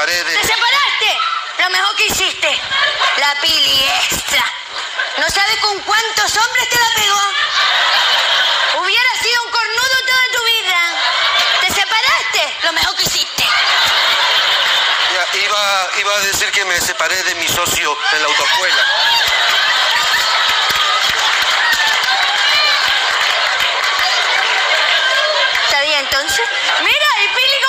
separé de... ¡Te separaste! Lo mejor que hiciste. La Pili esta. No sabe con cuántos hombres te la pegó. Hubiera sido un cornudo toda tu vida. ¿Te separaste? Lo mejor que hiciste. Ya, iba a decir que me separé de mi socio en la autoescuela. ¿Está bien entonces? Mira, y Pili